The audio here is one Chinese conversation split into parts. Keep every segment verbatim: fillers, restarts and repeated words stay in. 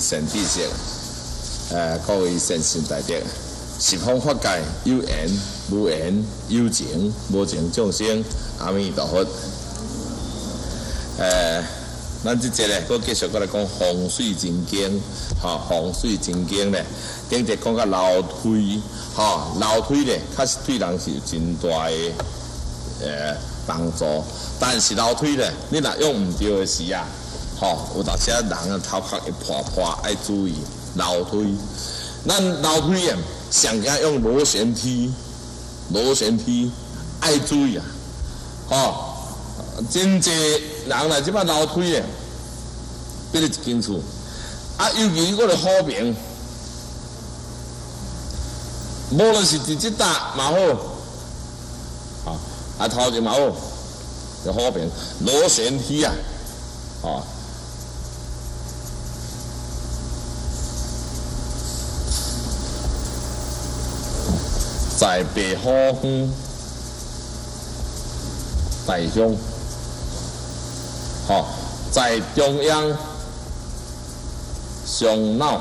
善知识，誒各位善信大德，十方法界有緣無緣，有情無情眾生，阿彌陀佛。誒、呃，咱即節咧，我繼續過來講風水真經，嚇風水真經咧，頂節講到樓梯，嚇樓梯咧，確實對人是有真大嘅誒幫助，但是樓梯咧，你若用唔對嘅時啊。吼、哦，有當時啊，人啊頭殼會破破，愛注意樓梯。咱樓梯啊，上驚用螺旋梯，螺旋梯愛注意啊。吼、哦，真濟人來即擺樓梯啊，比如一間厝，啊，尤其嗰個好平，無論是佇即搭嘛好，啊，啊頭前嘛好，就好平螺旋梯啊，哦。在北方大鄉，吼，在中央上腦，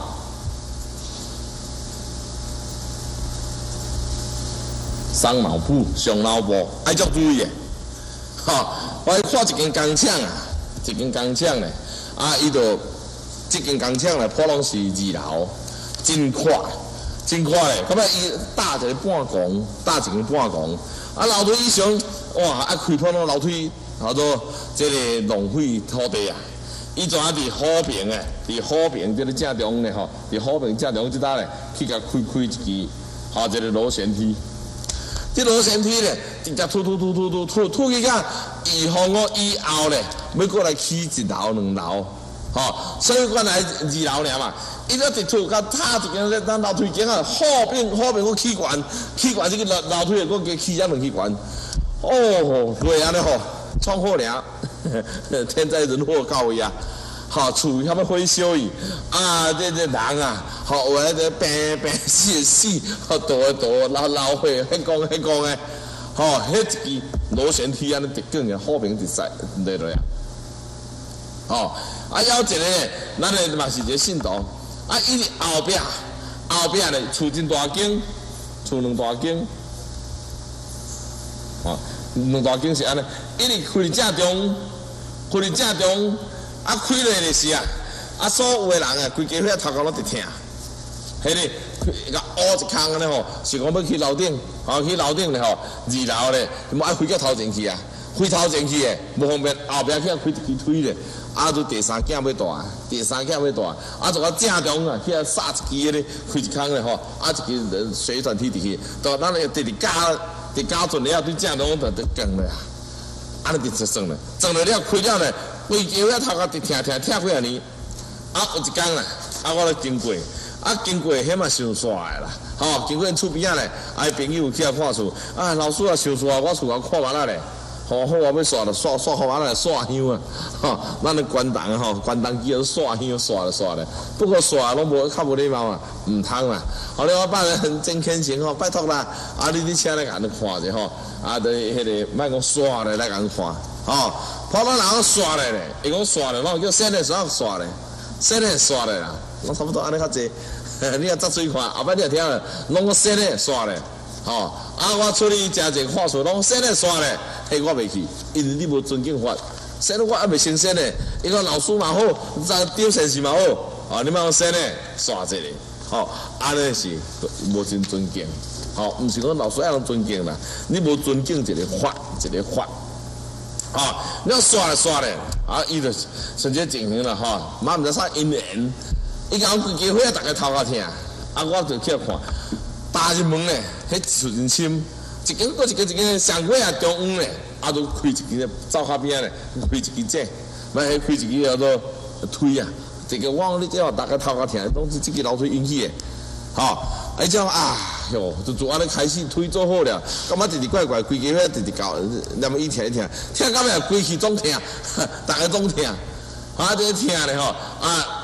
上腦部、上腦部，愛足注意嘅，吼，我看一間工廠啊，一間工廠咧，啊，伊就即間工廠咧，普攏是二樓，真闊。真快咧，咁啊伊搭一個半拱，搭一個半拱，啊樓梯以上，哇啊開破嗰樓梯，好多即個浪費土地啊！伊仲喺佇好平誒，佇好平即個正中咧吼，佇好平正中即搭咧，去甲開開一支，吼即個螺旋梯。即螺旋梯咧，直接突突突突突突突去甲預防我以後咧，要過來起一樓兩樓，吼，所以原來二樓爾嘛。伊個直突甲塔一間咧，咱樓梯間啊，好邊好邊個起懸，起懸即個樓樓梯個個起一兩起懸，哦，對安尼吼，創好了，天災人禍到位啊！吼，厝遐要火燒伊，啊，這這人啊，吼，有迄個病病死死，吼，倒誒倒，流流血，迄講迄講誒，吼，迄一支螺旋梯安尼直捲嘅，好邊直塞落落啊！吼，啊，還有一個，咱誒嘛是一個信徒。啊！伊後壁後壁咧，厝真大間，厝兩大間，哦，兩大間是安尼，伊哩開正中，開正中，啊開落就是啊，啊所有誒人啊，規家伙頭殼攏直疼，迄個甲烏一空安尼吼，是講要去樓頂，吼去樓頂咧吼，二樓咧，冇愛開到頭前去啊，開頭前去誒，無方便後壁去開一支推咧。啊！就第三間要大，第三間要大，啊！就個正中啊，去啊殺一支咧，開一空咧吼，啊！一支水船梯入去，到咱咧直直加，直加準了，對正中就就降咧，啊！你直算咧，算了了開了咧，規家伙頭殼直疼疼疼幾啊年，啊！有一工啦，啊！我咧經過，啊！經過迄嘛傷煞誒啦，吼！經過厝邊仔咧，啊！朋友去啊看厝，啊！老師啊傷煞，我厝啊看完啦咧。好好啊，要刷就刷刷好完來刷香啊！吼，咱咧關東吼，關東叫刷香刷就刷咧。不過刷攏無較無禮貌啊，唔通啦。後來我辦人真虔誠吼，拜託啦，啊你你請來甲人看者吼，啊對迄個莫講刷咧來甲人看，吼，普通人講刷咧咧，伊講刷咧，攏叫洗咧刷刷咧，洗咧刷咧啦，攏差不多安尼較濟。你啊扎水看，後擺你啊聽了，攏講洗咧刷咧。吼、哦，啊！我出去食一個看厝，攏洗咧刷咧，迄我袂去，因為你無尊敬法。洗咧我還袂先洗咧，伊講老師嘛好，咱丟善事嘛好，哦，你莫洗咧刷一個，吼、哦，安尼是無真尊敬，吼、哦，毋是講老師愛人尊敬啦，你無尊敬一個法，一個法，啊、哦，你要刷咧刷咧，啊，伊就甚至進行啦，吼，嘛毋知啥因緣，伊講規家伙大家頭殼疼，啊，我就去看。打入門咧，迄厝真深，一間過一間一間，上尾啊中央咧，啊都開一間走下邊咧，開一間井，咪開一間叫做推啊，這個我你只要大家頭殼疼，攏是這個樓梯引起的，吼，哎叫啊喲，就做安尼開始推做好了，感覺直直怪怪，規家伙直直搞，那麼伊聽一聽，聽到尾規氣總聽，大家總聽，啊這個聽咧吼，啊。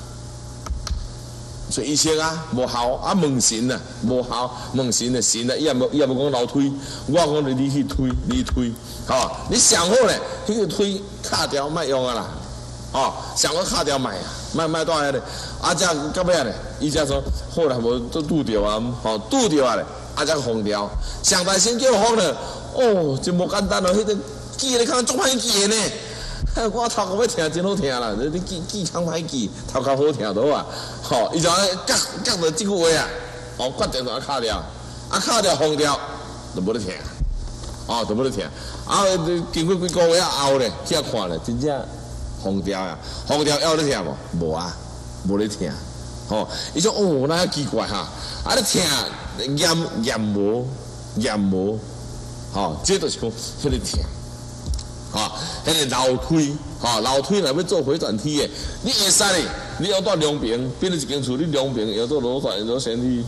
所以伊說啊，無效啊，問神啊，無效問神啊，神啊，伊也無伊也無講樓推，我講你你去推，你推，吼、哦，你上好咧，迄個推卡掉莫用啊啦，吼、哦，上好卡掉賣啊， 卖卖到遐咧，啊，才到尾咧，伊才说好啦，无都拄着啊，吼拄着啊咧，啊，才封掉。上大先叫封了，哦，真无简单哦，迄个记咧看足歹记的呢。我头壳要听真好听啦，你记记腔歹记，头壳好听都好啊。吼，伊就安夹夹着即句话啊，哦，决定就啊卡掉，啊卡掉封掉，就无咧听，哦，就无咧听。啊，经过几个月后咧，去遐看咧，真正封掉啊，封掉还有咧听无？无啊，无咧听。吼，伊说哦，那奇怪哈，啊咧听验验无验无，吼，这就是讲迄个听。啊，迄个楼梯，哈，楼梯若要做回转梯的，你会使咧，你要到两边，变成一间厝，你两边要做螺旋螺旋梯，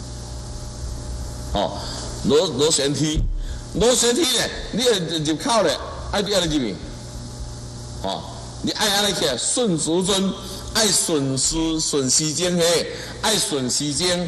哦，螺螺旋梯，螺旋梯咧，你入口咧，爱伫安尼入去，哦，你爱安尼起来，顺时针，爱顺时顺时间嘿，爱顺时间。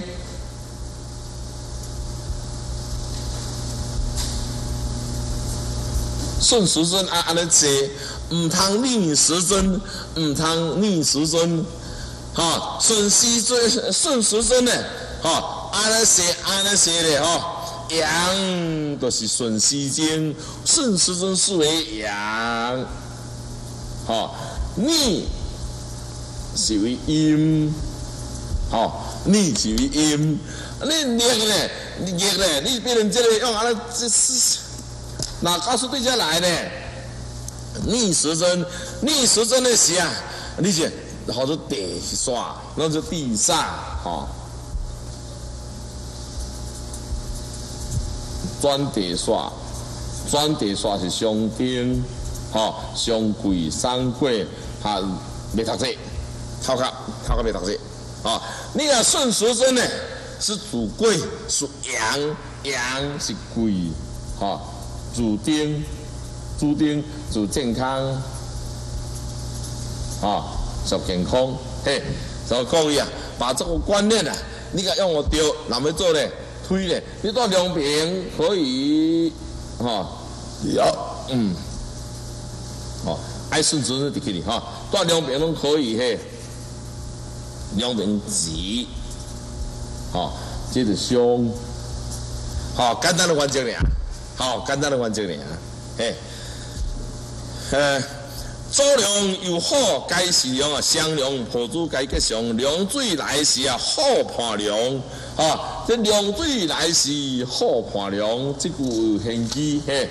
顺时针啊，安尼坐，唔通逆时针，唔通逆时针，哈，顺时针，顺时针咧，哈，安尼坐，安尼坐咧，哈，阳就是顺时针，顺时针视为阳，哈，逆是为阴，哈，逆是为阴，你逆咧，逆咧，你变成这个用安尼这是。那告诉对家来呢？逆时针，逆时针的时啊，你是好多地煞，那就地煞，哈，转地煞，转地煞是上丁，哈，上贵上贵，哈，未读册，头壳头壳未读册，啊，你若顺时针呢，是主贵，属阳，阳是贵，哈。主丁，主丁主健康，啊，属健康，嘿，所各位啊，把这个观念啊，你甲用我对，哪么做咧？推咧，你到两边可以，哈，要，嗯，哦，爱顺时针就可以哈，到两边拢可以嘿，两边直，哈，这是凶，好，简单的环境俩。好，简单的环境尔，嘿，呃，祖良有好，该是良啊，相良破主该吉祥，良水来时啊，好伴良，啊，这良水来时好伴良，这句有玄机，嘿。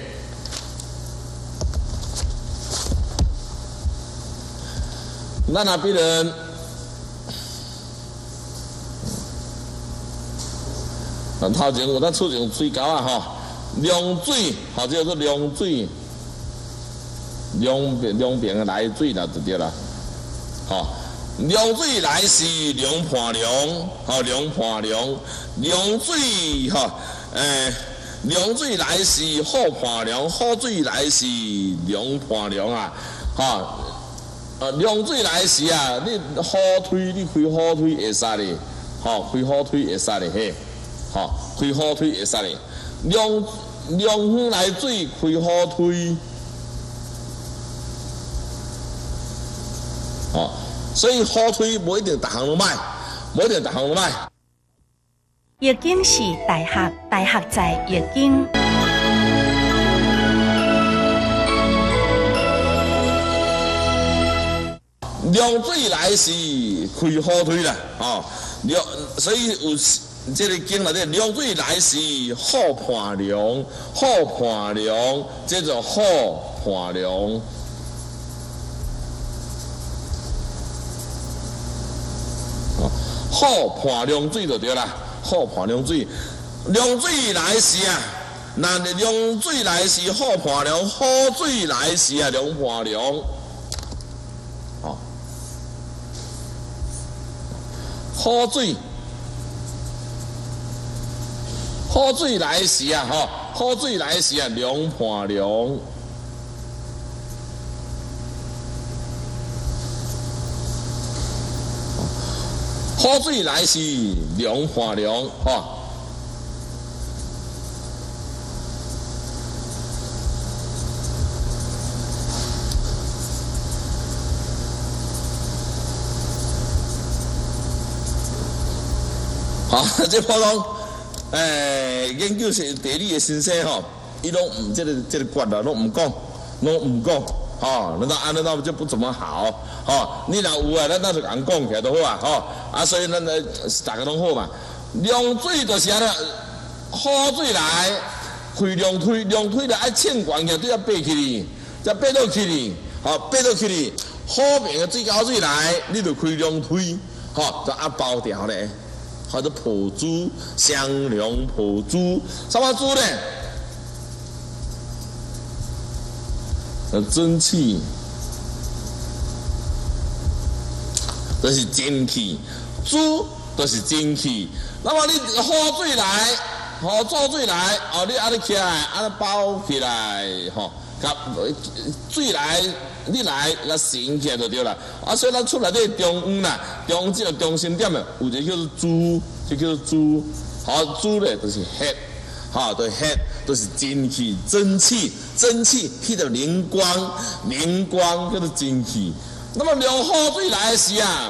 咱那边人，咱头前有咱出用水沟啊，吼。凉水，或者叫做凉水，两边两边来水啦就对啦，吼，凉水来时凉伴凉，吼凉伴凉，凉水吼，诶，凉水来时好伴凉，好水来时凉伴凉啊，吼，啊凉水来时啊，你好腿你开好腿会使哩，吼开好腿会使哩嘿，吼开好腿会使哩。凉凉风来水，开好腿，哦，所以好腿无一定逐项拢歹，无一定逐项拢歹。 易经是大学，大学在易经。 凉水来时开好腿啦，哦，凉，所以有。这个经内底凉水来时好伴凉，好伴凉，这就好伴凉。好伴凉水就对啦，好伴凉水。凉水来时啊，那凉水来时好伴凉，好水来时啊凉伴凉。哦，好水。好水来时啊，吼，好水来时啊，凉伴凉。好水来时凉伴凉，吼。 好，这普通诶研究是地理的先生吼，伊拢唔这个这个管啦，拢唔讲，拢唔讲。哦，那安那就不怎么好。哦，你若有啊，咱那就人讲起来都好啊。哦，啊，所以咱呃大家拢好嘛。量水就是安尼，雨水来，开量推，量推来爱凊悬起，都要爬起哩，才爬到起哩。好，爬到起哩，好平的水高水来，你就开量推，好，就啊包掉咧。或者破珠、香量破珠，什么珠呢？蒸汽，都、就是蒸汽，珠都、就是蒸汽。那么你雨水来，吼做水来，哦你安尼起来，安尼包起来，吼、哦，甲水来，你来甲升起来就对了。啊，所以咱出来这中央啦，中这个中心点的，有一个叫做珠，就叫做珠。好，珠咧就是黑。好，对，黑都是蒸汽、蒸汽、蒸汽，迄个灵光、灵光叫做蒸汽。那么流雨水来的时啊，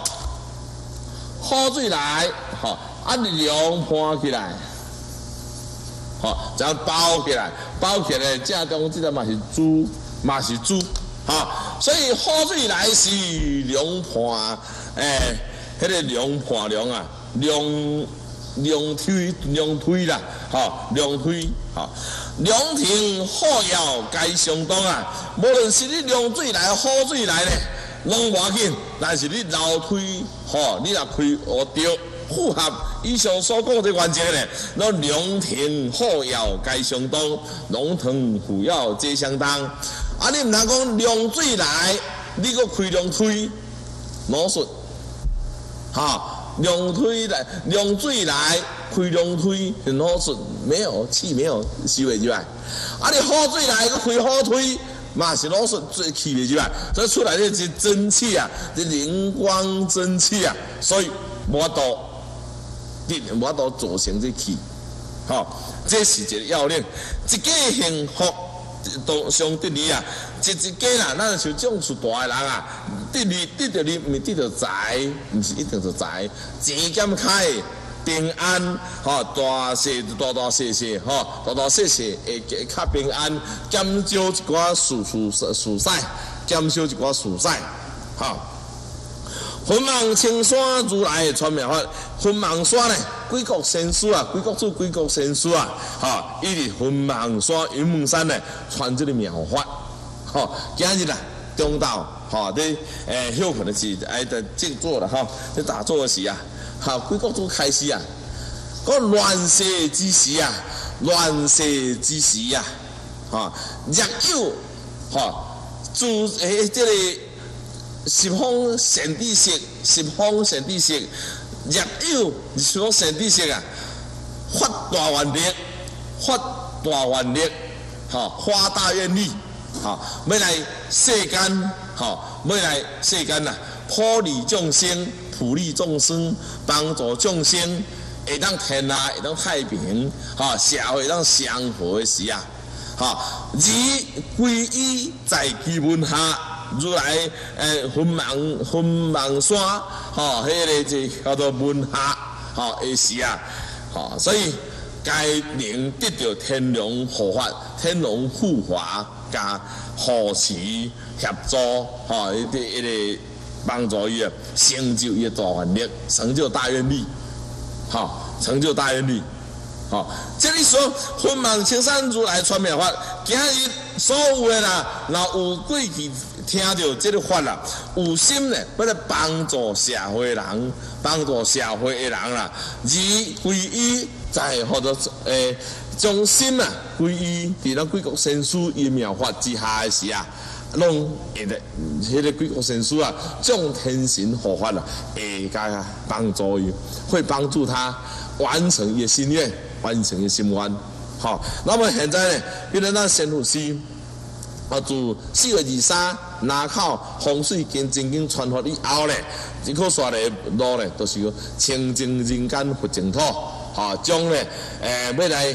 吼，雨水来，吼，啊，量盘起来，吼，这样包起来，包起来，正中这个嘛是珠，嘛是珠，哈，所以雨水来是量盘，诶，迄个量盘量啊，量。量推量推啦，吼量推，吼量停好要该相当啊。无论是你量水来、雨水来咧，拢无要紧。但是你楼推，吼你若开学着符合以上所讲的原则咧，那量停好要该相当，龙腾虎跃皆相当。啊，你毋通讲量水来，你搁开量推，冇顺，哈。量推来，量水来，开量推很好顺，没有气没有吸袂入来。啊，你雨水来，佮开雨推，嘛是好顺，最气袂入来。所以出来这是蒸汽啊，这灵光蒸汽啊，所以无法度，你无法度造成这气。好，这是一个要领，一个幸福。都上得利啊！一一家啦，咱像种厝大的人啊，得利得着利，毋是得着财，毋是一定着财，钱减开，平安，吼大细大大细细，吼大大细细会会较平安，减少一寡事事事事，减少一寡事事，吼。云梦青山如来的传妙法，云梦山呢，鬼国仙师啊，鬼国主鬼国仙师啊，哈，伊伫云梦山云梦山呢传这个妙法，吼，今日啦，中道，吼，伫诶，休可能是爱在静坐了哈，在打坐的时啊，哈，鬼国主开始啊，个乱世之时啊，乱世之时啊，哈，若有，哈，自诶这个。十方善知识，十方善知识，若有十方善知识啊，发大愿力，发大愿力，吼，发大愿力，吼，要来世间，吼，要来世间呐，普利众生，普利众生，帮助众生，会当天下会当太平，吼，社会会当祥和的时啊，吼，而皈依在其门下。如来诶，云梦云梦山，吼，迄个就叫做门下，吼，的时啊，吼，所以该能得到天龙护法、天龙护法加护持协助，吼，一个一个帮助伊啊，成就伊的大愿力，成就大愿力，吼，成就大愿力。哦，这里说云梦青山如来传妙法，今日所有的啦，若有过去听到这个法啦，有心呢，要来帮助社会人，帮助社会的人啦，而皈依在或者诶，将心啊皈依伫咱贵国仙师伊妙法之下的时啊，拢会得迄个贵国仙师啊，众天神护法啦，会加帮助伊，会帮助他完成伊的心愿。完成的心愿，好。那么现在呢，因为咱仙府师啊，自四月二三南口风水经正经传发以后呢，这棵线的路呢，都是清净人间佛净土，哈，将呢，诶、呃，要来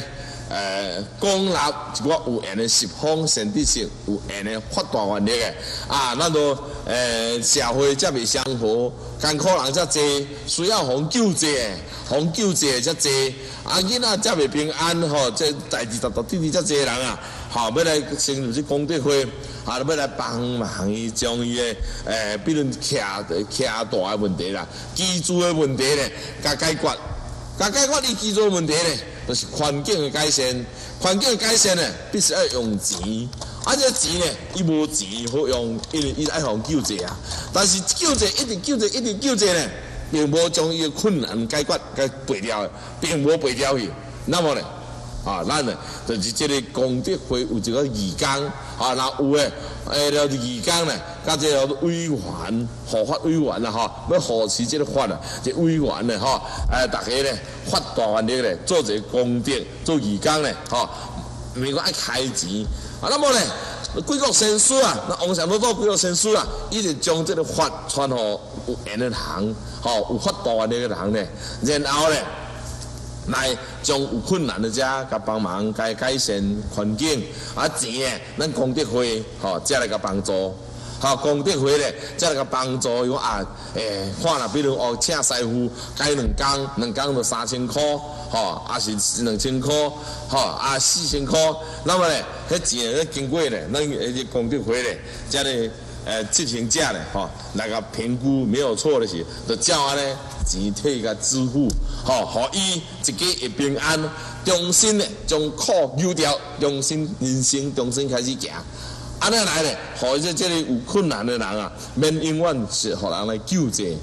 诶公立一个有缘的十方善知识，有缘的发大愿力的啊，咱都诶社会才袂相和，艰苦人才济，需要互救济的，互救济的才济，啊囡仔才袂平安吼，这代志大大滴滴才济人啊，吼要来成立这功德会，啊要来帮忙伊将伊的诶，比如徛徛大的问题啦，居住的问题咧，甲解决。甲解决你居住问题咧，就是环境的改善。环境的改善咧，必须要用钱。啊，这钱咧，伊无钱好用，因为伊爱互救济啊。但是救济一直救济一直救济咧，并无将伊的困难解决，甲背掉，并无背掉去。那么咧，啊，咱咧就是这个功德会有一个义工，啊，若有诶，诶，了义工咧，甲这个委员、护法委员啦，吼，要护持这个法啊，这委员咧，吼，诶，大家咧发大愿力咧，做一个功德，做义工咧，吼，毋是讲爱开钱，啊，那么咧，贵国先师啊，那王上都做贵国先师啊，伊就将这个法传互有缘的人，吼，有发大愿力的人咧，然后咧。来将有困难的者甲帮忙，甲改善环境，啊钱诶，咱功德会吼，才来甲帮助，吼功德会咧，才来甲帮助伊讲啊，诶，看啦，比如哦，请师傅改两工，两工就三千块，吼，啊是两千块，吼，啊四千块，那么咧，迄钱咧经过咧，咱迄个功德会咧，才咧。诶，执行者咧，吼，来个评估没有错的是，就照安尼钱退个支付，吼，互伊一家会平安，重新咧将苦丢掉，重新人生重新开始行，安尼来咧，互伊这这里有困难的人啊，免永远是互人来救济，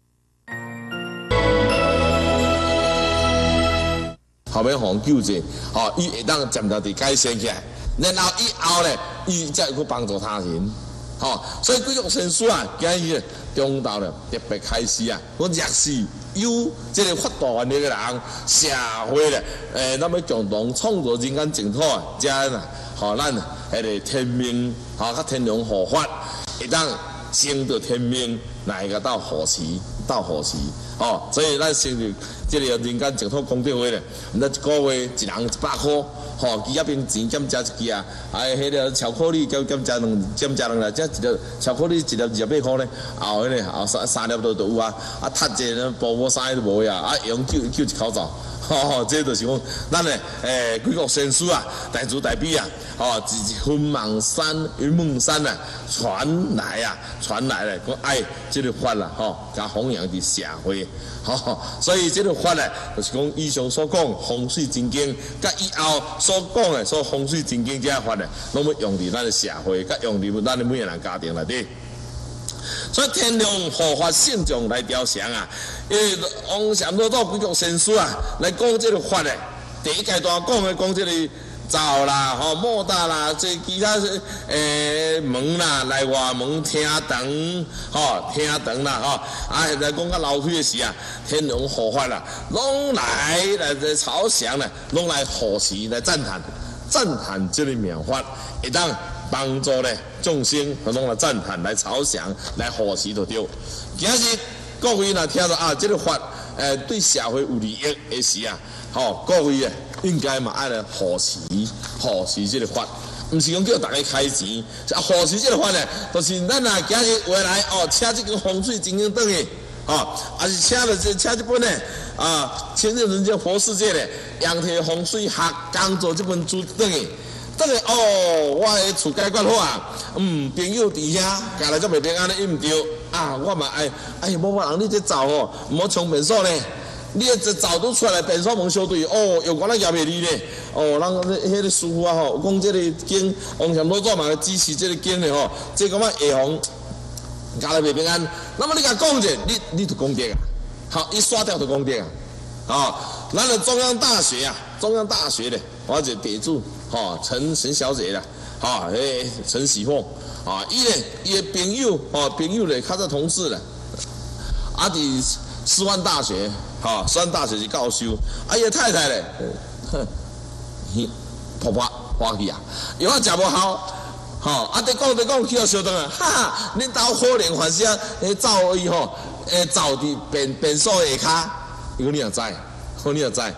后面互救济，吼，伊会当渐渐地改善起来，然后以后咧，伊才会去帮助他人。吼、哦，所以贵族先师啊，今日中道咧特别开始啊，我若是有这个发大愿力嘅人，社会咧，诶、呃，咱要共同创造人间净土啊，遮呐，吼、哦，咱迄个天命，吼、哦，甲天龙护法，会当升到天命，来个到护持，到护持，哦，所以咱成立这个人间净土功德会咧，咱一个月一人一百块。吼，伊那边钱减加一支啊，啊，迄个巧克力减减加两减加两啦，这一粒巧克力一粒二十八块咧，后迄个后三三粒都都有啊，啊，读者呢包包衫都无呀，啊，用救救一口罩，吼、哦、吼，这就是讲咱咧诶，贵国先师啊，大慈大悲啊，吼，自云梦山云梦山啊，传来啊，传来咧，讲爱这个法啦，吼、哦，加弘扬伫社会。吼、哦，所以这个法咧，就是讲以上所讲风水真经，甲以后所讲的所风水真经这法咧，拢要用伫咱的社会，甲用伫咱的每个人家庭内底。所以天龙护法圣众来雕像啊，因为王禅老祖贵国先师啊，来讲这个法咧，第一阶段讲的讲这个。灶啦，吼莫大啦，这其他诶门啦，内外门厅堂，吼厅堂啦，吼啊，来讲较楼梯的时啊，天龙护法啦，拢来来来朝祥啦，拢来护持来赞叹，赞叹这个妙法，会当帮助咧众生，拢来赞叹来朝祥来护持就对。今日各位若听到啊，这个法诶对社会有利益的时啊，吼各位啊。应该嘛爱来护持护持这个法，唔是讲叫大家开钱，啊护持这个法咧，就是咱啊今日回来哦，请这个风水真经转去，哦，还是请了这请这本咧啊，前日人间佛世界咧，阳铁风水学工作这本书转去，转去哦，我的厝解决好啊，嗯，朋友伫遐，家来则袂平安咧，伊唔对啊，我嘛爱哎呀，某某人你这走哦，唔好冲便所咧。你这早都出来，便所门相对哦，有我那也袂离咧。哦，人迄个师傅啊吼，讲这个经，王禅老祖嘛支持这个经咧吼，这个嘛会防家里袂平安。那么你甲讲者，你你就功德啊，好，一刷掉就功德啊。啊，咱的中央大学啊，中央大学咧，或者地主吼陈陈小姐啦，哈，诶陈喜凤啊，伊咧伊的朋友哦，朋友咧，较早同事咧，啊伫师范大学。吼，师范大学是教授，啊，伊太太咧，哼，婆婆花去啊，药啊食无效，吼，啊，得讲得讲去到小灯啊，哈哈，恁兜可怜还是啊，迄灶伊吼，诶，灶伫便便所下骹，伊讲你也知，好你也知，吼，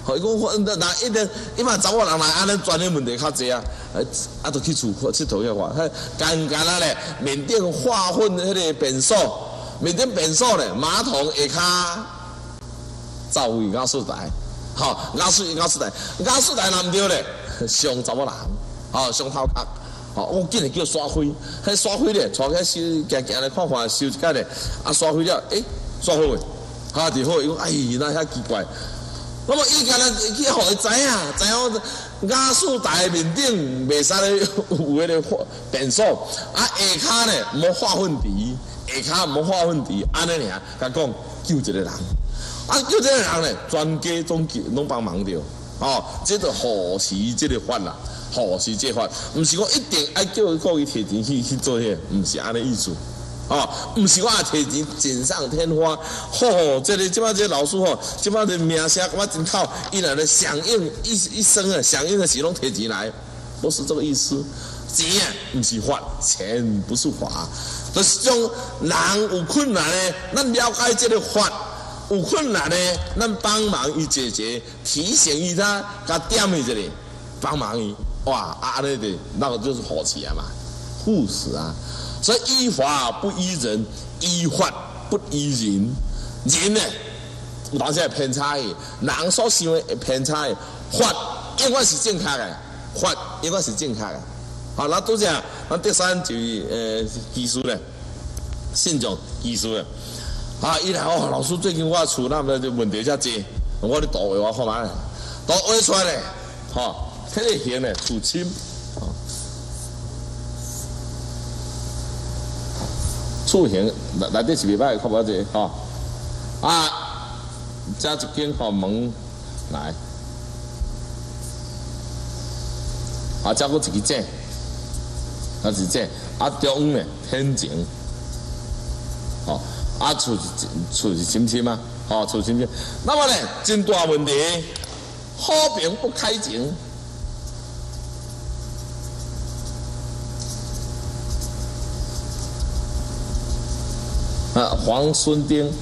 吼，伊讲我那一定，伊嘛查某人来安尼钻的问题较济啊，啊，都去厝佚佗遐话，干干啊咧，缅甸化粪迄个便所，缅甸便所咧，马桶下骹走位亚速台，吼，亚速亚速台，亚速台若毋对咧，上查某人，吼，上头壳。哦，我竟然叫刷灰，迄刷灰咧，带起收，行行来看看，收一下咧，啊刷灰了，诶，刷好诶，哈就好，伊讲，哎，那遐奇怪。那么伊干那去互伊知影，知影亚速台面顶袂使咧有迄个便所，啊下骹咧无化粪池，下骹无化粪池，安尼尔，甲讲救一个人，啊救一个人咧，全家总拢帮忙着，哦，这就护持这个法啦。吼是这法，毋是讲一定爱叫伊故意摕钱去去做迄，毋是安尼意思。哦，毋是我摕钱锦上添花。吼，这个即摆这个老师吼，即摆的名声我真好，伊若咧响应一一生啊，响应的时拢摕钱来，不是这个意思。钱啊，毋是法，钱不是法，就是讲人有困难咧，咱了解这个法。有困难咧，咱帮忙伊解决，提醒伊他，甲点伊一下，帮忙伊。哇，啊，安尼的，那个就是好起来嘛，护士啊。所以依法不依人，依法不依人。人呢，有当时会偏差的，人所想的会偏差的，法永远是正确的，法永远是正确的。好，那拄只，咱第三就是呃技术咧，信众技术咧。啊，伊来哦，老师最近我厝那么问题遮济，我咧图画我看卖，图画出来咧，吼。迄个形咧，厝深，厝形内内底是袂歹，看无者吼。啊，遮一间吼门来，啊，遮佫一支井，啊是井，啊中央咧天井，吼，啊厝是厝是深深啊，吼厝深深。那么咧，真大问题，好评不开井。啊，黄孙丁，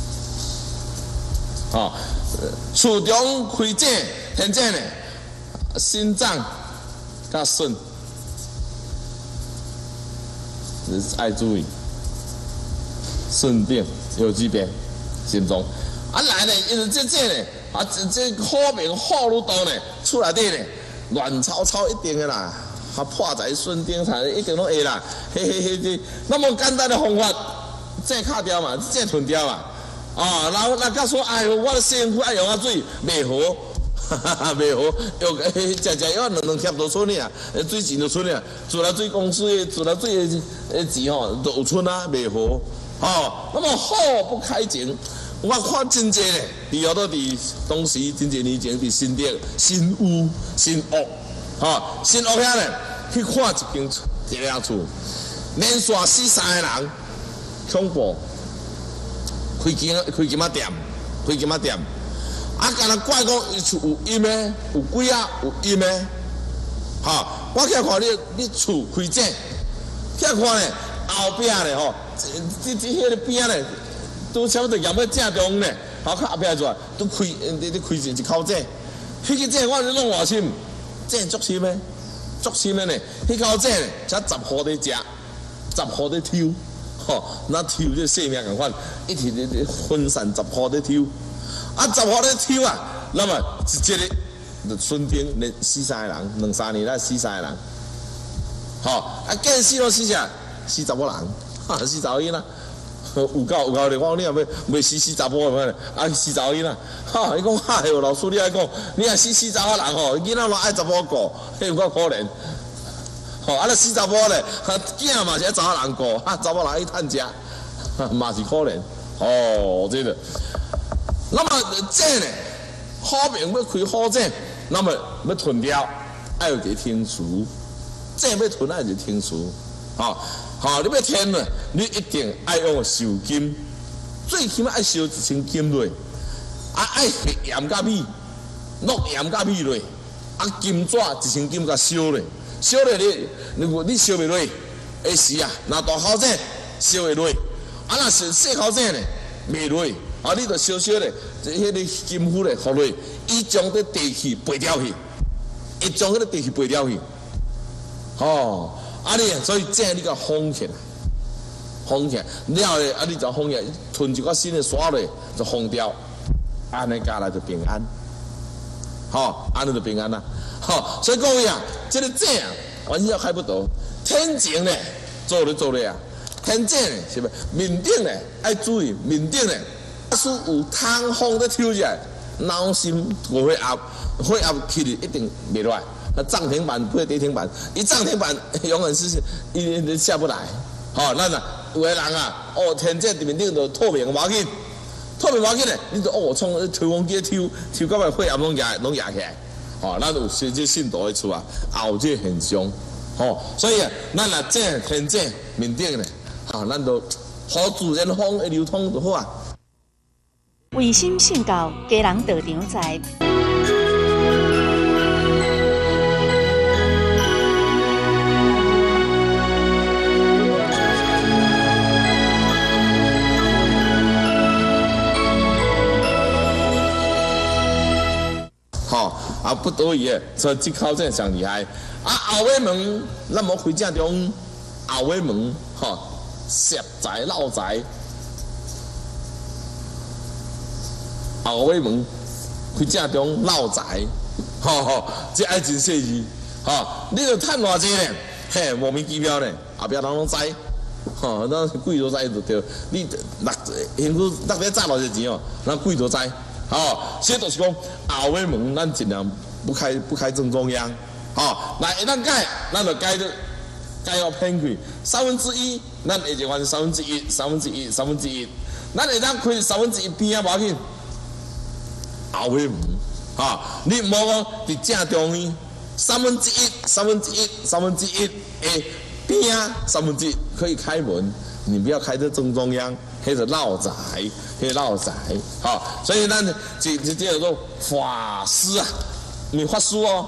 啊，厝中开井，现在呢，心脏甲肾，爱注意，肾病有疾病，心脏。啊来呢，因为这这呢，啊这这好命好路多呢，厝内底呢乱糟糟一定的啦，啊破财孙丁啥一定拢会啦，嘿嘿嘿这那么简单的方法。这卡掉嘛，这吞掉嘛，啊，然后人家说，哎呦，我的身躯爱用啊水，袂好，哈哈哈，袂好，用食食药两两贴都出呢，水钱就出呢，自来水公司的自来水的钱吼都有出啊，袂好，哦，那么好不开井，我看真济咧，伫后头伫当时真济年前伫新店新屋新屋，吼新屋遐咧去看一间一间厝，连续死三个人。恐怖，开金开金仔店，开金仔店，啊！干那怪讲伊厝有阴的，有鬼啊，有阴的，哈！我去看你，你厝开井，去看咧后壁咧吼，这这迄个边咧，都差不多盐要正中咧，好看后壁做，都开，你你开一一口井，迄个井我是弄偌深，井足深的，足深的呢，迄口井咧才十户在食，十户在抽。吼，那抽这性命共款，一天咧分散十户咧抽，啊十户咧抽啊，那么一节咧，就孙丁连死三个人，两三年来死三个人，吼，啊见死咯死啥？死查某人，哈死查某囡仔，有够有够咧，我讲你也要未死死查甫个，啊死查某囡仔，哈，伊讲哈哟，老师你爱讲，你若死死查某人吼，囡仔嘛爱查某顾，迄有够可怜。哦，啊，那死查某咧，囝嘛是爱查某人顾，啊，查某人去趁食，嘛是可怜。哦，这个，那么这呢，好命要开好井，那么要吞掉，爱有一个天厨，井要吞爱有一个天厨。哦，好，你要添呢，你一定爱用受金，最起码爱烧一千金落，啊，爱盐甲米，落盐甲米落，啊，金纸一千金甲烧咧。烧落你，你你烧袂落，会死啊！若大口井烧会落，啊若是细口井咧，袂落， 啊，你着小小咧，这迄个金符咧，放落，伊将这地气背掉去，伊将迄个地气背掉去，哦，啊你所以这你甲封起来，封起来了咧，啊你就封起来，囤一寡新的刷落，就封掉，安尼家来就平安，好、哦，安尼就平安啦，好、哦，所以各位啊，这个这啊，完全开不到，天井咧做咧做咧啊。天井咧是不？面顶咧爱注意，面顶咧，假使有通风咧抽起来，脑心就会压，会压起嚟一定袂落来。那涨停板配跌停板，一涨停板永远是一下不来。好、哦，那呢有个人啊，哦天井面顶就透明无要紧，透明无要紧咧，你就哦从吹风机抽抽到尾血压拢压拢压起来。哦，咱有实际信徒的厝啊，也有这现象。哦，所以啊，咱若这天井面顶咧。啊，咱就好自然风的流通就好啊。 卫生信教，家人道场在。 好、哦、啊，不得已的，所以这口真上厉害。啊，后尾门咱无开正中，后尾门吼。哦涉宅闹宅，后尾门开正中闹宅，吼吼，这爱真细致，吼，你着趁偌济咧，嘿，莫名其妙咧，后壁人拢知，吼，咱贵都知就对，你六幸福六个赚偌济钱哦，咱贵都知，吼，所以就是讲后尾门咱尽量不开不开正中央，吼，那一旦改，咱就改到。该要偏开三分之一，咱下一环三分之一，三分之一，三分之一，咱会当开三分之一边啊，无要紧。后尾门，哈，你莫讲伫正中央，三分之一，三分之一，三分之一，诶，边啊，三分之一可以开门，你不要开在正中央，迄是闹宅，迄闹宅，好，所以咱这这叫做法师啊，你法师哦。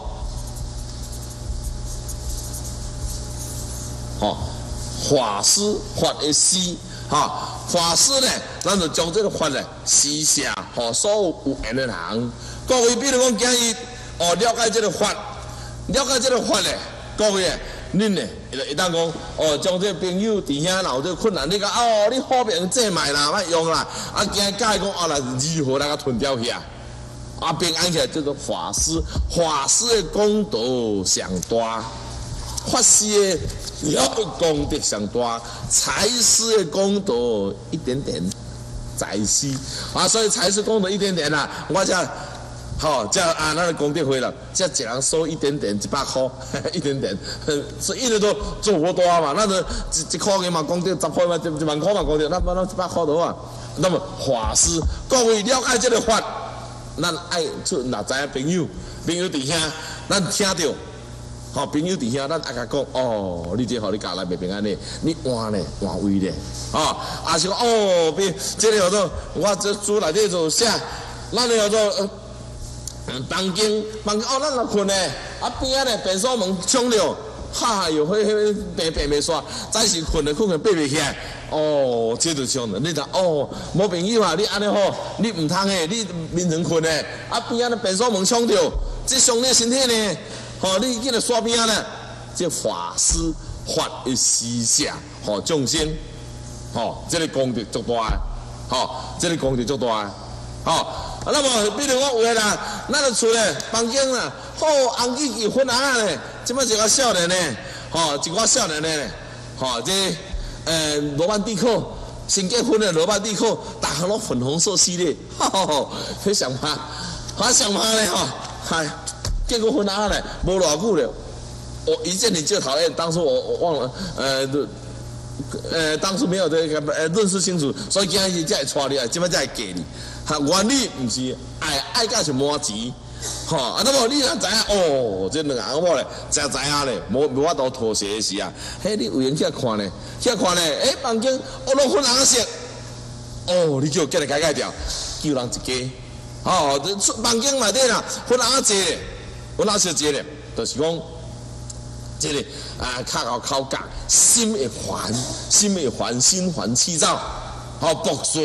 哦，法师法的施，哈、哦，法师呢，咱就将这个法呢施下，吼、哦，所有有缘的人，各位比如讲今日哦了解这个法，了解这个法呢，各位，恁呢会当讲哦，将这个朋友伫遐若有这困难，你讲哦，你好命借买啦，莫用啦，啊，今日教伊讲哦，来如何来个吞掉去啊？啊，平安起来叫做法师，法师的功德上大。法师的了功德上大，财师的功德一点点，财师啊，所以财师功德一点点啦、啊。我这好，这啊，咱的功德回了，这一人收一点点，一百块，一点点，所以一直都做不多嘛。那就一一块钱嘛，功德十块嘛，一万块嘛，功德，那么那一百块的话，那么法师各位了解这个法，咱爱出若知影朋友，朋友伫遐，咱听到。好、哦、朋友伫遐，咱爱甲讲哦，你这好，你家来袂平安咧，你换咧换位咧，啊，啊是讲哦，别这个叫做我这书内底就写，咱个叫做房间房间哦，咱若困咧，啊边仔咧便所门冲了，哈哟，迄迄平平袂煞，早是困咧困咧爬袂起来，哦，这就冲了，你睇哦，无朋友啊，你安尼好，你唔通诶，你眠床困咧，啊边仔咧便所门冲着，这伤你身体呢。好、哦，你见了刷边呢？这法师法的施下，好、哦、众生，好、哦，这个功德足大，好、哦，这个功德足大，好、哦。那么比如讲有个人，咱就厝咧房间啦，好红记结婚啊咧，即摆一个少年呢，吼、哦，一个少年呢，吼、哦，这呃罗曼蒂克新结婚的罗曼蒂克，大行拢粉红色系列，吼吼吼，非常怕，非常怕咧吼，嗨。结过婚啊嘞，无偌久了。我一见你就讨厌，当初我我忘了，呃，呃，当初没有这个呃认识清楚，所以今日才会带你来，今摆才会嫁你。哈，原理唔是爱爱甲是满钱，吼、哦，啊，那么你若知影哦，这两个阿某咧，才知影咧，无无法度妥协的时啊，嘿，你有闲去看咧，去看咧，诶、欸，房间哦，拢分人色，哦，你叫叫来改改掉，叫人一家，哦，这房间内底啦，分人济咧。我哪小节咧，就是讲，这个啊，较好口角，心会烦，心会烦，心烦气躁，好、哦、복수，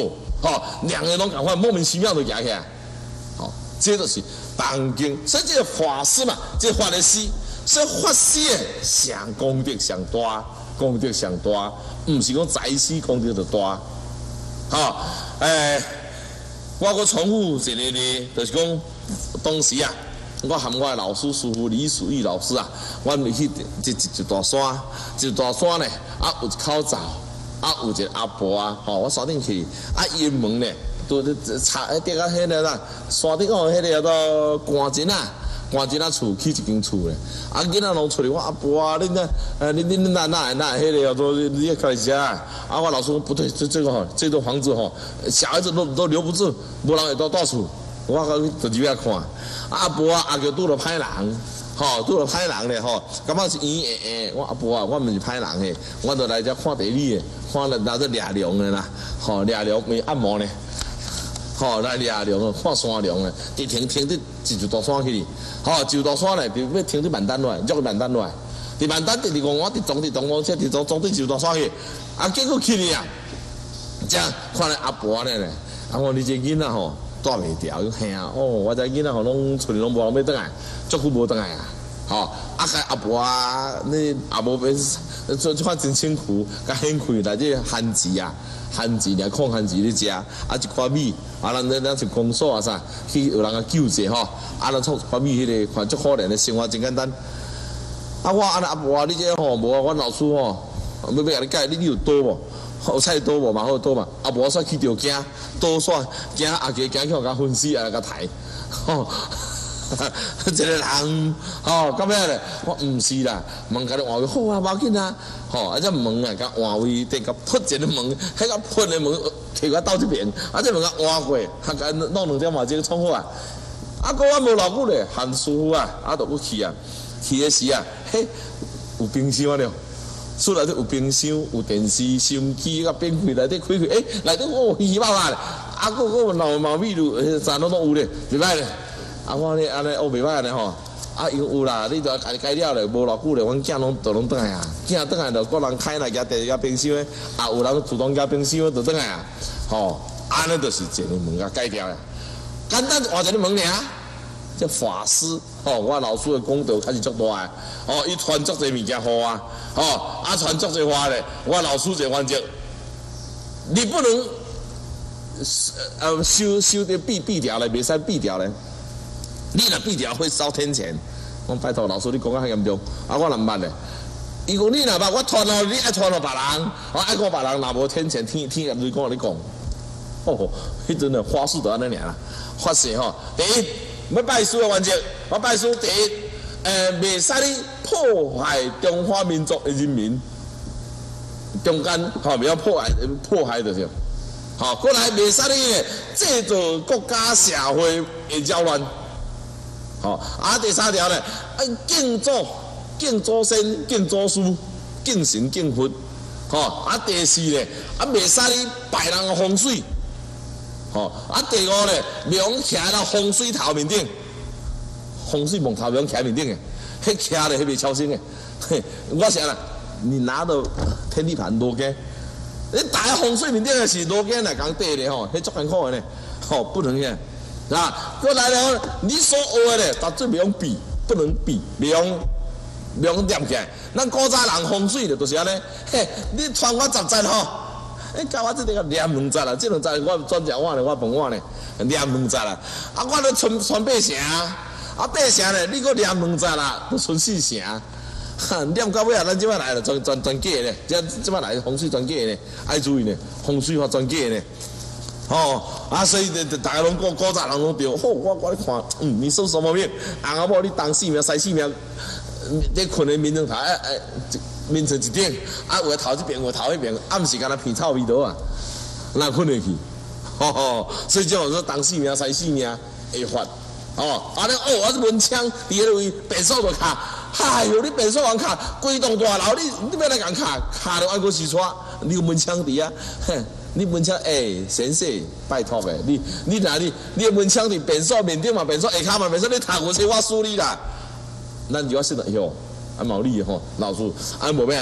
吼，两个人拢赶快莫名其妙就举起来，吼，这就是房经。所以这个法师嘛，这法律师，所以法师诶，上功德上大，功德上大，唔是讲财师功德就大，吼，诶，我搁重复一个咧，就是讲当时啊。我含我的老师师傅李树义老师啊，我们去一一一大山，一大山呢，啊有一口罩，啊有一个阿婆啊，吼、哦，我山顶去，啊伊门呢，都插迄顶啊迄个啦，山顶哦迄个叫做官钱啊，官钱啊厝起一间厝咧，啊囡仔拢出来，我阿婆啊，恁那，呃恁恁那那那迄个叫做你也开始啊，啊我老师讲不对，这这个吼，这栋房子吼，小孩子都都留不住，无人会到到厝。我讲就入遐看，阿婆啊，阿舅拄着歹人，吼，拄着歹人咧，吼，感觉是圆圆诶。我阿婆啊，我毋是歹人诶，我就来遮看地理诶，看了拿着掠龙诶啦，吼，掠龙未按摩咧，吼，来掠龙啊，看山龙诶，直停停伫一座大山去，吼，一座大山咧，就要停伫万丹落来，入去万丹落来，伫万丹第二五，我伫中伫东方车，伫中中伫一座大山去，啊，结果去哩啊，遮看咧阿婆咧咧，啊，我你这囡仔吼。带袂掉，吓哦！我这囡仔吼拢厝里拢无人要倒来，足久无倒来啊！吼、哦，啊个阿婆啊，你也无变做做款真辛苦，甲掀开来这番薯啊，番薯俩控番薯咧食，啊一块米，啊咱咱咱是公所啊啥，去有人个救济吼，啊咱创一块米迄、那个，看足可怜的生活真简单。啊我安尼阿婆啊，你这吼无啊，阮老师吼，要要甲你教，你你有多无？有菜多无嘛？好多嘛？啊，无煞去着惊，多煞惊阿家惊叫甲分尸啊，甲抬，吼，一个人，吼，咁样咧，我毋是啦，问甲你换位好啊，无要紧啊，吼，啊，只问啊，甲换位，得甲扑一个问，迄个扑的问，摕我倒一边，啊，只问甲换过，啊，甲弄两点嘛，这个创好啊，啊，个我无偌久咧，韩师傅啊，啊，就去啊，去的时啊，嘿，有冰箱了。厝内底有冰箱、有电视、收音机，甲变开内底开开，诶，内底哦稀稀巴巴咧，啊，个个老毛米路，啥拢拢有咧，袂歹咧。啊，我咧安尼哦袂歹咧吼，啊有有啦，你著改改了咧，无偌久咧，阮囝拢都拢倒来啊，囝倒来著个人开来加第二冰箱诶，啊有人主动加冰箱就倒来啊，吼，安尼就是一个门甲改掉咧，简单换一个门尔。这法师哦，我老师的功德开始足大诶，哦，伊传足侪物件互我，哦，啊传足侪话咧，我老师就原则，你不能呃修修的避避掉咧，袂使避掉咧，你若避掉会烧天谴。我拜托老师，你讲啊较严重，啊我若毋捌咧，伊讲你若捌，我传落你爱传落别人，我爱讲别人，若无天谴，天天你讲你讲，哦，迄阵的法师就安尼尔啦，法师吼，第一。要拜师的原则，我拜师第一，诶，袂使你破坏中华民族的人民，中间吼袂晓破坏破坏就是，吼，过来袂使你咧制造国家社会的扰乱，吼，啊第三条咧，啊敬祖、敬祖先、敬祖师、敬神、敬佛，吼，啊第四咧，啊袂使你败人的风水。哦，啊，第五咧，梁徛到风水头面顶，风水门头梁徛面顶诶，迄徛咧迄袂超生诶。嘿，我想啦，你拿着天地盘罗根，你打在风水面顶诶是罗根来讲对咧吼，迄足艰苦诶咧，吼不能个，啊，过来了，你所学诶咧，绝对袂用比，不能比，袂用袂用念起来。咱古早人风水咧，就是安尼，嘿，你传我十节吼。哎，教我这个念两节啦，这两节我转食碗咧，我饭碗咧，念两节啦。啊，我咧传传八成，啊八成咧，你搁念两节啦，都剩四成。哈，念到尾啊，咱即摆来了，专专专假咧，即即摆来风水专假咧，爱注意咧，风水法专假咧。哦，啊，所以大家拢古古早人拢对，好，我我咧看，嗯，你说什么命？红阿某你东四命西四命，你困咧面顶头，哎哎。面成一顶，啊，有个头这边，有个头那边，暗时敢若片草味道啊，哪困得去？吼、哦、吼，所以叫我说东四命西四命会发，哦，啊，你哦，我是文枪，伫迄位便所就卡，哎哟，你便所人卡，规栋大楼，你你要来共卡，卡着按个四川，你有文枪伫啊？哼，你文枪诶，先生，拜托诶，你你哪里？你的文枪伫便所面顶嘛，便所下骹嘛，便所你读有车我输你啦，咱就要识得哟。啊，毛利吼，老师，啊无咩啦，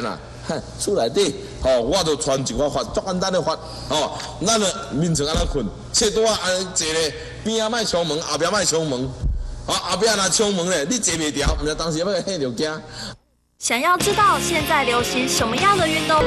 哈，厝内底，吼，我就传一个法，足简单的法，吼，咱的眠床安怎困，切拄啊安尼坐咧，边仔莫冲门，后壁莫冲门，好，后壁若冲门咧，你坐袂牢，毋知当时要吓着惊。 想要知道现在流行什么样的运动？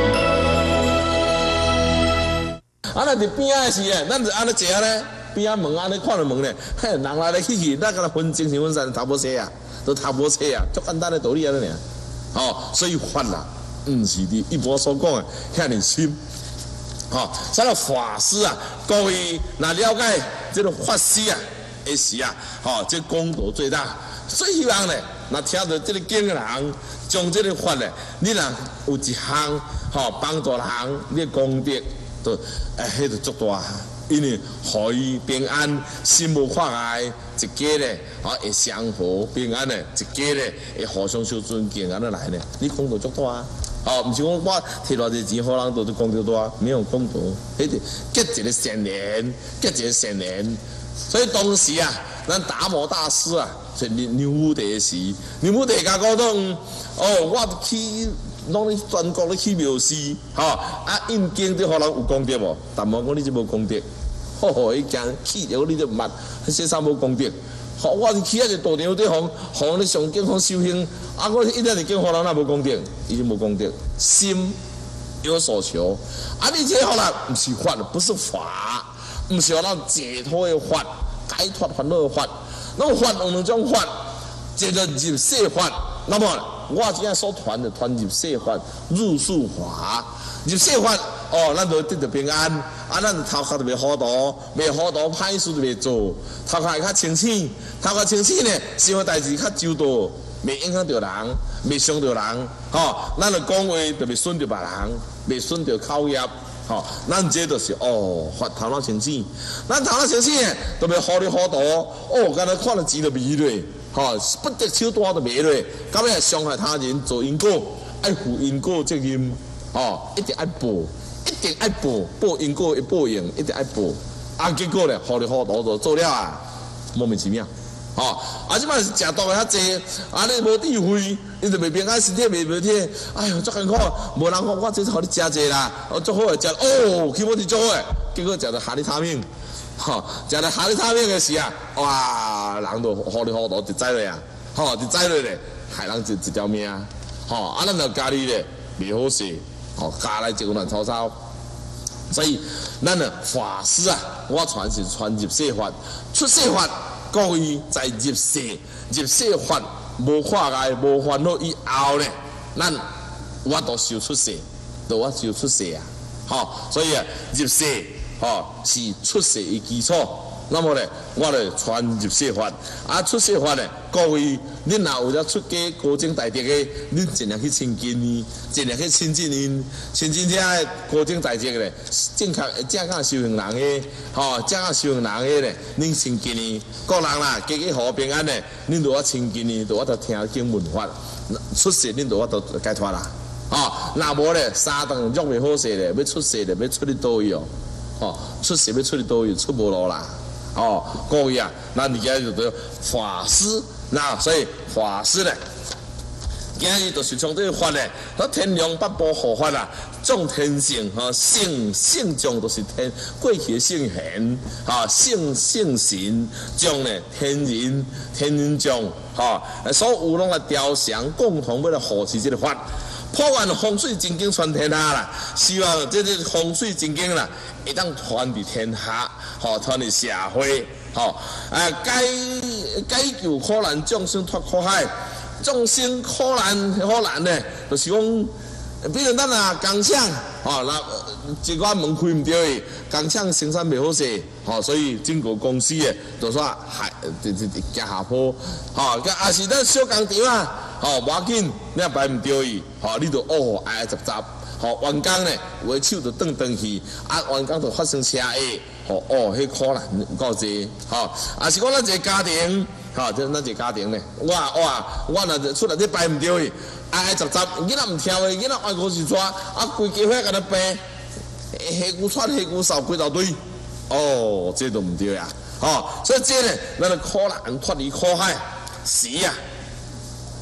啊，那伫边仔时诶，咱就安尼坐咧，边仔门安尼看着门咧，嘿，人来来去去，咱甲他分精神分散，读无册啊，都读无册啊，足简单的道理安尼尔。哦，所以法啦，毋是伫一般所讲诶遐尼深。哦，所以法师啊，各位若了解这个法师啊的时啊，哦，这功德最大。所以希望咧，若听到这个经诶人，将这个法咧，你若有一项吼帮助人，你的功德都诶，迄个足大。因为互伊平安，心无挂碍，一家咧，啊会相和平安咧，一家咧会互相相尊敬安尼来咧，你功德足大啊！哦，毋是讲我摕偌济钱，好人都都功德大，没有功德，迄个结一个善缘，结一个善缘。所以当时啊，咱达摩大师啊，是牛武帝时，牛武帝甲我讲，哦，我去。拢咧全国咧去庙寺，吼啊印经对互人有功德无？但无讲你即无功德，吼吼伊惊气着你就毋捌，说啥无功德？吼我是去啊就道场对方，互你上经方修行，啊我一直是经互人那无功德，伊就无功德，心有所求，啊你这互人毋是法，不是法，毋是互人解脱的法，解脱烦恼的法，那么法有两种法，一个入世法，那么。我今仔所传的传入世法、入世法、入世法哦，咱就得到平安。啊，咱头壳就袂糊涂，袂糊涂，歹事就袂做。头壳会较清醒，头壳清醒呢，想的代志较周到，袂影响到人，袂伤到人。吼、哦，咱的讲话就袂损到别人，袂损到口业。吼、哦，咱这就是哦，发头脑清醒。咱头脑清醒呢，就袂糊里糊涂。哦，刚才看了钱就迷落。吼、哦，不得手段就袂落，到尾伤害他人，做因果，爱负因果责任，吼、哦，一定爱报，一定爱报，报因果的报应，一定爱报。啊，结果咧，糊里糊涂就做了啊，莫名其妙。吼、哦，啊，即摆是食毒的较济，啊，你无智慧，你就袂平安，身体袂袂体，哎呦，足艰苦，无人讲我这是互你食济啦，哦，足好诶，食哦，起码是足好诶，结果食着哈利他命。吼，食了哈利他命的时啊，哇，人都糊里糊涂就知了啊，吼，就知了咧，害人一一条命，吼，啊，咱着家己咧袂好势，吼，家来就乱吵吵，所以咱的法师啊，我传是传入世法，出世法，各位在入世入世法无跨界无烦恼以后咧，咱我都受出世，都我受出世啊，吼，所以啊，入世。吼、哦，是出世的基础。那么咧，我咧传入世法，啊，出世法咧，各位，恁若有了出家高僧大德的，恁尽量去亲近伊，尽量去亲近因，亲近这高僧大德咧，正确正确修行人的，吼、哦，正确修行人的咧，恁亲近伊，个人啦，家家和平安咧，恁就我亲近伊，就我着听经闻法，出世恁就我着解脱啦。哦，若无咧，三顿肉袂好势咧，要出世咧，要出去倒去哦。哦，出世要出去倒去，出无路啦！哦，各位啊，咱而家就得法师，那所以法师咧，今日就是从这个法咧，那天龙八部护法啦，种天性哈，性性种都是天过去的圣贤哈，性性神种咧天人天人种哈，所有拢来雕像，共同为了护持这个法。破完风水真经传天下啦，希望这个风水真经啦，会当传伫天下，吼，传伫社会，吼，啊，解解救苦难众生脱苦海，众生苦难苦难呢，就是讲，比如咱啊工厂，吼，那一寡门开唔对，工厂生产袂好势，吼，所以整个公司诶，就说害，就就行下坡，吼，也是咱小工厂啊。吼，无要紧，你也摆毋着伊，吼，你就哦挨挨杂杂，吼，员工呢，有诶手就断断去，啊，员工就发生车祸，吼，哦，迄苦难有够济，吼，啊是讲咱一个家庭，吼，即咱一个家庭呢，我哇，我若出来你摆毋着伊，挨挨杂杂，囡仔毋听话，囡仔爱五时抓，啊，规家伙甲他病，黑骨串黑骨扫几大堆，哦，这都毋对啊，吼，所以这呢，咱的苦难脱离苦海，是啊。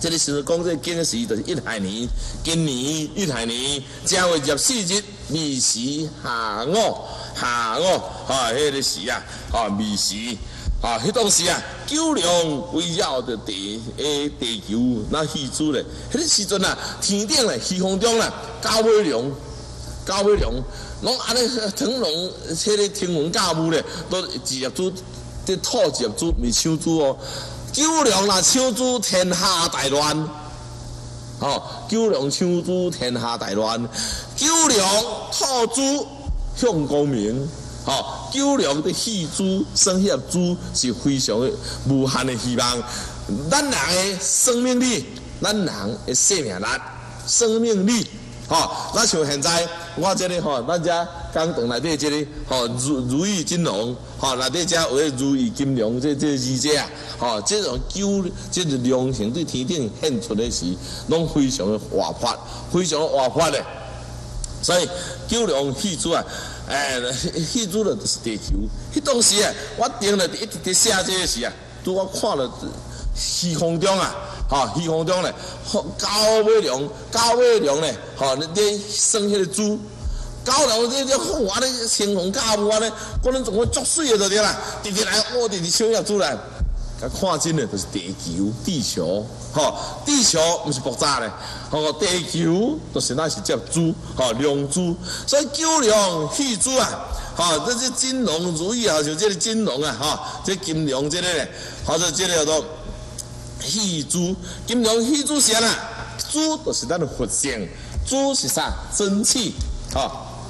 这个时候讲这个经时就是一亥年，今年一亥年正月廿四日未时下午下午哈，迄、那个时啊，哈未时啊，迄当时啊，九龙围绕着地诶地球那戏子咧，迄、那个时阵啊，天顶咧虚空中啦，高尾龙，高尾龙，拢安尼腾龙，迄个天龙驾雾咧，都职业组，这土职业组未抢珠哦。九龙啦，抢珠天下大乱，吼、哦！九龙抢珠天下大乱，九龙吐珠向光明，吼、哦！九龙的戏珠生迄粒珠是非常的无限的希望。咱人的生命力，咱人的生命力，生命力，吼、哦！咱像现在我这里吼，咱遮工厂内底这里吼如如意金龙，吼内底遮为如意金龙这这字这啊。吼、哦，这种九，这个良性对天顶显出的时，拢非常的活泼，非常的活泼的。所以九龙戏珠啊，诶、欸，戏珠了就是地球。迄当时啊，我定了一直伫写这个时啊，拄我看了虚空中啊，吼、哦，虚空中咧，高尾龙，高尾龙咧，吼、哦，咧生迄个珠。高龙这这哇咧天空驾雾啊咧，可能总会作水的就对啦，直直来，我直直小入出来。甲看真诶，就是地球、地球，吼，地球毋是爆炸咧，吼，地球就是那是接珠，吼，龙珠，所以九龙戏珠啊，吼，这是金龙如意啊，就这个金龙啊，吼，这金龙这个咧，或者这个叫做戏珠，金龙戏珠是啥啦？珠就是咱的佛性，珠是啥？真气，吼，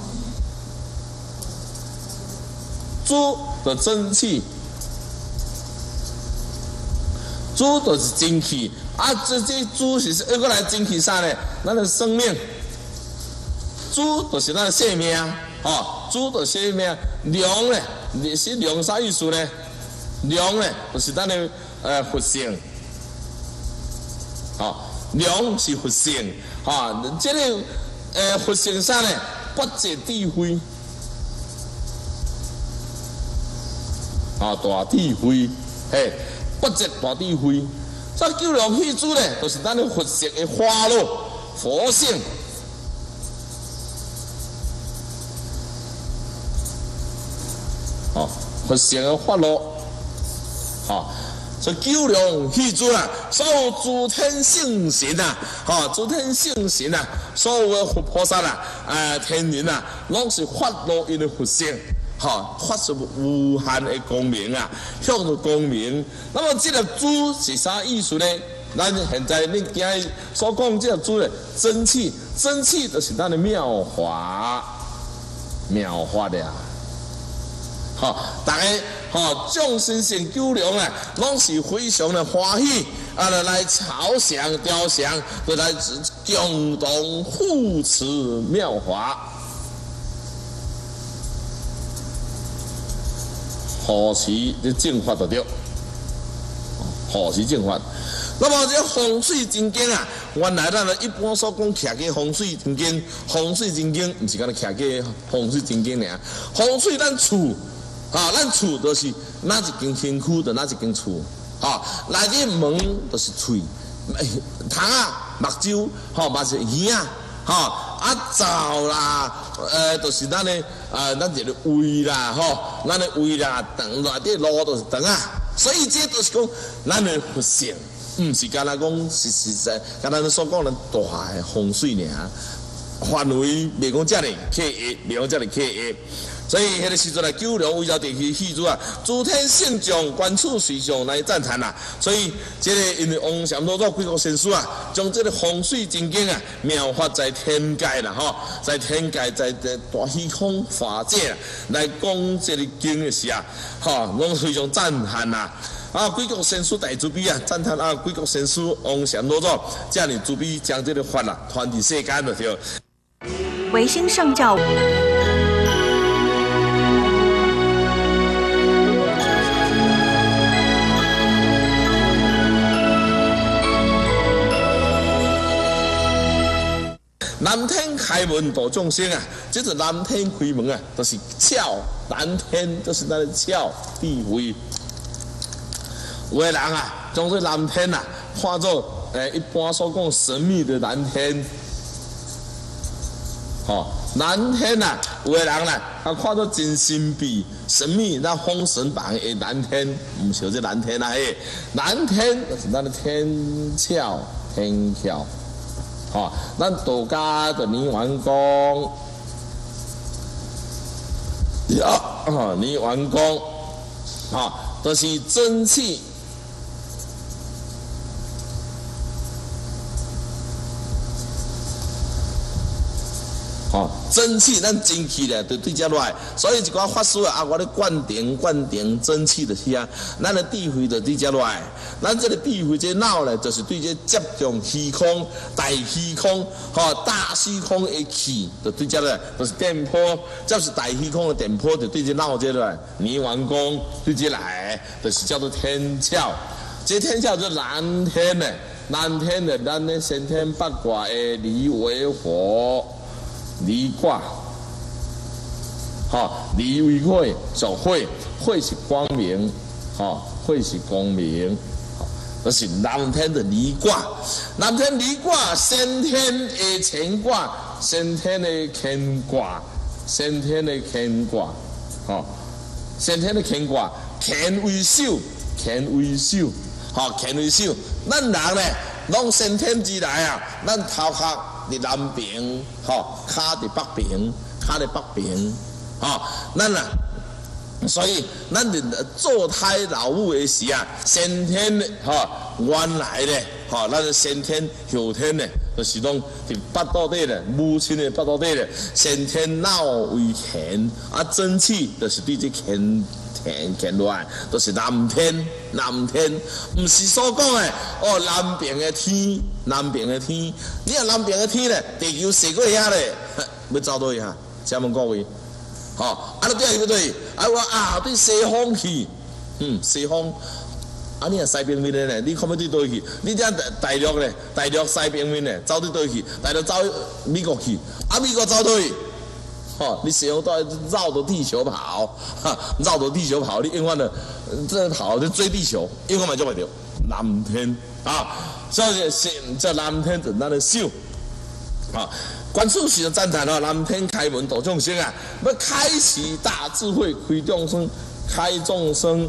珠的真气。珠就是精气啊！这这珠是又过来精气啥呢？咱的生命，珠就是咱的生命，哦，珠就是生命。龙呢，你是龙啥意思呢？龙呢，就是咱的呃佛性，哦，龙是佛性，哦，这个呃佛性啥呢？不解智慧，啊，大智慧，嘿。不值大智慧，所以九龙戏珠咧，就是咱的佛性的花露，佛性。哦，佛性的花露，哦，所以九龙戏珠啊，所有诸天圣神啊，哈、哦，诸天圣神啊，所有的佛菩萨啊，呃，天人啊，拢是发露因的佛性。哈，发出无限的光明啊，向着光明。那么这个珠是啥意思呢？咱现在你今日所讲这个珠的真气，真气就是咱的妙法，妙法的啊。好，大家好，众生性九龙啊，拢是非常的欢喜啊，来朝祥雕祥，来共同护持妙法。何时的正法就对，何时正法？那么这风水真经啊，原来咱一般所讲徛个风水真经，风水真经毋是干那徛个风水真经尔，风水咱厝啊，咱厝就是哪一间身躯就哪一间厝，啊，内底门就是喙，窗啊、目睭，吼嘛是耳啊。吼、哦、啊灶啦，呃，就是咱的呃，咱这个胃啦，吼、哦，咱的胃啦，肠内底路都是肠啊，所以这都是讲咱的佛性，毋是干那讲是实在，干那所讲的大的风水尔，范围袂讲遮尔刻意，袂讲遮尔刻意。所以迄个时阵啊，九龙围绕地区戏珠啊，诸天圣将观处随上来赞叹啦。所以这个因为王禅老祖几个先师啊，将这个风水真经啊，妙法在天界啦，吼，在天界在在大虚空法界来讲这个经的时啊，吼，拢非常赞叹啦。啊，几国先师大慈悲啊，赞叹啊，几国先师王禅老祖这样慈悲将这个法啊传递世间就对。 维新圣教。 南天开门度众生啊，这是南天开门啊，都、就是窍。南天就是咱的窍智慧。有的人啊，将这南天啊看作诶，一般所讲神秘的蓝天，吼，蓝天啊，有的人啦，啊看到真神秘、神秘，那封神榜的蓝天，唔是这蓝天啊，嘿，蓝天就是咱的天桥、天桥，吼，咱道家的泥丸宫，呀，泥丸宫，吼，都是真气。哦，真气，咱真气咧，就对遮来，所以一寡法师啊，我咧灌顶灌顶真气就是啊，咱的智慧就对遮来，咱这个智慧这脑咧，就是对这接触虚空、大虚空、吼、哦、大虚空的气，就对遮来，就是电波，就是大虚空的电波，就对这脑这来，泥丸宫对这来，就是叫做天窍，这天窍就是蓝天咧，蓝天咧，咱的先天八卦的离为火。离卦，哈，离为火，属火，火是光明，哈，火是光明，这是南天的离卦。南天离卦，先天的乾卦，先天的乾卦，先天的乾卦，哈，先天的乾卦，乾为首，乾为首，哈，乾为首。咱人咧，拢先天之来啊，咱头壳。伫南边，吼，骹伫北边，骹伫北边，吼，咱啊，所以咱伫做胎老母的时啊，先天的，吼，原来咧，吼，咱先天后天咧，就是讲伫腹肚底咧，母亲的腹肚底咧，先天脑为乾，啊，真气就是对这乾。天乾来，都、就是南天，南天，唔是所讲的哦，南边的天，南边的天，你啊南边的天咧，地球射过遐咧，要走倒去哈？请问各位，吼、哦，啊，你对不对？啊，我啊对西方去，嗯，西方，啊，你啊西边面的咧，你看要对倒去？你这大陆咧，大陆西边面咧，走对倒去？大陆走美国去，啊，美国走倒去？哦，你想到绕着地球跑，哈，绕着地球跑，你永远的这跑就追地球，永远嘛做不到。蓝天啊，所以是这蓝天就咱的手啊。观世时就赞叹了，蓝天开门度众生啊，要开启大智慧，开众生，开众生。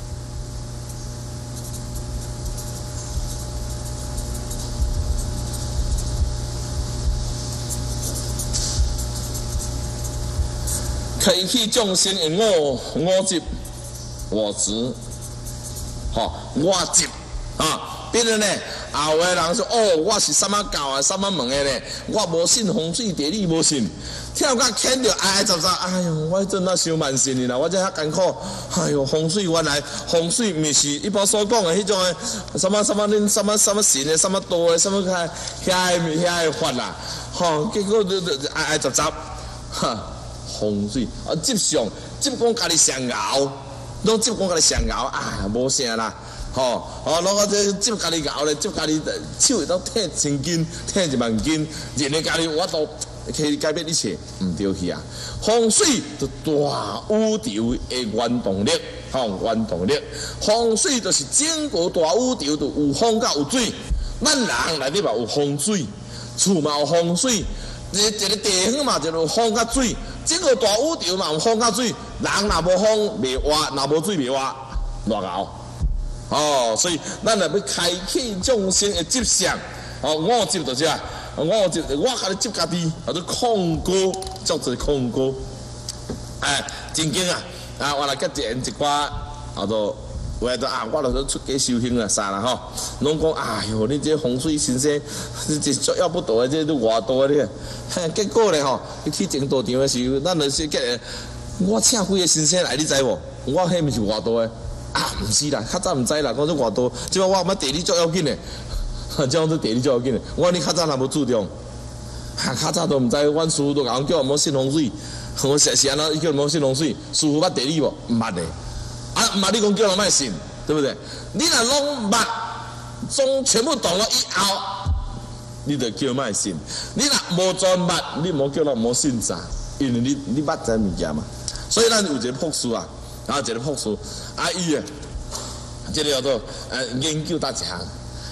开启众生的我我执我执，吼我执啊！别人呢，后个人说哦，我是什么教啊，什么门的呢？我无信风水地理，无信。听到牵着哀哀杂杂，哎呦，我真那伤慢信的啦，我这遐艰苦。哎呦，风水原来风水毋是一般所讲的迄种的什么什么恁什么什么神的，什么道的，什么遐遐遐的法啦，吼，结果就哀哀杂杂，哈。风水啊，接上接讲家己上熬，拢接讲家己上熬，啊，无啥啦，吼，哦，攞个这接家己熬咧，接家己手会当摕千斤，摕一万斤，人哋家己我都可以改变一切，唔对去啊！风水就大宇宙的原动力，吼，原动力，风水就是整个大宇宙都有风甲有水，咱人内底嘛有风水，厝嘛有风水。一一个地方嘛，就有风甲水，整个大宇宙嘛有风甲水，人若无风袂活，若无水袂活，偌搞哦，所以咱若要开启众生的执相，哦，我执就是啊，我执我家己执家己，或者控歌，叫做控歌，哎，真经啊，啊，我来甲一一寡，叫做。为着啊，我著出家修行啊，啥啦吼？拢讲哎哟，你这风水先生，你这作要不倒的，这都偌多的。结果咧吼，去整道场的时候，咱就是叫我请几个先生来，你知无？我迄毋是偌多的啊，毋是啦，较早毋知啦，讲说偌多。即摆我乜地理足要紧的，即讲做地理足要紧的。我你较早若无注重，哈，较早都毋知，阮师傅都讲叫我冇信风水，我是是安怎叫冇信风水？师傅捌地理无？毋捌的。啊，嘛你讲叫人卖信，对不对？你若拢捌，总全部懂了以后，你就叫卖信。你若无全捌，你莫叫人无信啥，因为你你捌这物件嘛。所以咱有一个博士啊，啊一个博士，啊伊啊，这个叫做呃研究大一项，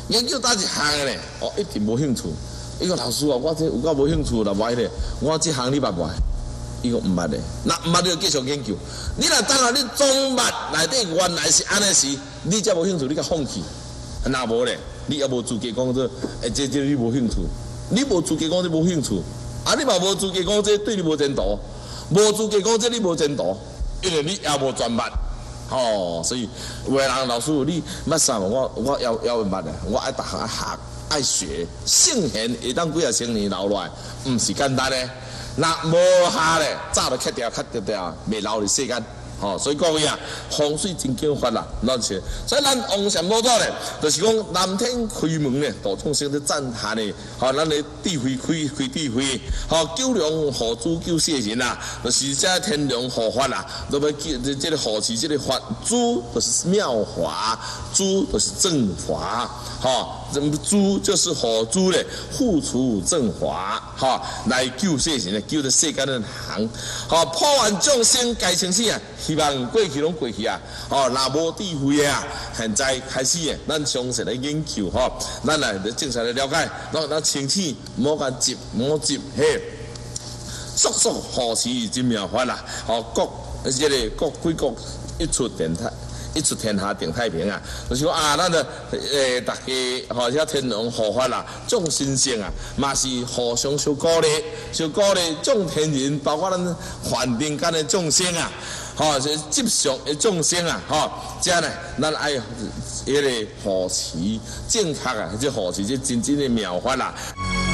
研究哪一项的呢？哦，一定无兴趣。伊讲老师啊，我这有够无兴趣啦，无迄个，我这项你捌无？伊讲毋捌的，那毋捌你就继续研究。你若当然你总捌内底原来是安尼时，你才无兴趣，你甲放弃。若无咧，你也无资格讲这，诶，这这你无兴趣，你无资格讲这无兴趣，啊，你嘛无资格讲这对你无前途，无资格讲这你无前途，因为你也无专捌。哦，所以有的人老师你捌啥无？我我要要捌的，我爱逐项爱学爱学，圣贤会当几啊千年留落来，毋是简单的。若无下咧，早就砍掉砍掉掉，袂留伫世间。吼、哦，所以各位啊，风水真讲法啦，咱是。所以咱王禅老祖咧，就是讲南天开门咧，度众生的赞叹咧，吼、哦，咱的智慧开开智慧，吼、哦，九龙护主救世人啊，就是这天龙护法啦，都要救这这个护持这个法，主就是妙法，主就是正法，吼、哦，主就是护主咧，护除正法，吼、哦，来救世人，救得世间的人，吼、哦，破完众生该生死啊！希望过去拢过去啊！哦，若无智慧啊，现在开始诶，咱详细来研究吼，咱来正常来了解，咱咱清醒，莫甲急，莫急嘿，速速护持真妙法啦！吼，国即个国归国一出电台。一出天下定太平啊！就是讲啊，咱的诶，大家吼，遮天龙护法啦，众生性啊，嘛是互相相鼓励，相鼓励众天人，包括咱凡人间的众生啊，吼，是吉祥的众生啊，吼，这呢，咱爱迄个护持正确啊，即护持即真正的妙法啦。